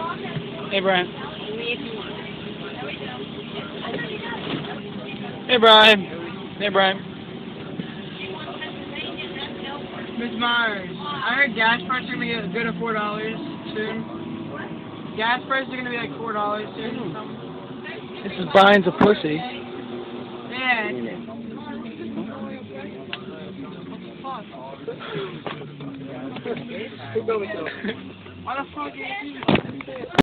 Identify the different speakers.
Speaker 1: Hey, Brian. Hey, Brian. Hey, Brian.
Speaker 2: Miss Myers, I heard gas prices are gonna get good at $4 soon. Gas prices are gonna be like $4 soon.
Speaker 1: This is Brian's a pussy.
Speaker 2: Yeah. What the fuck? Why the fuck is he?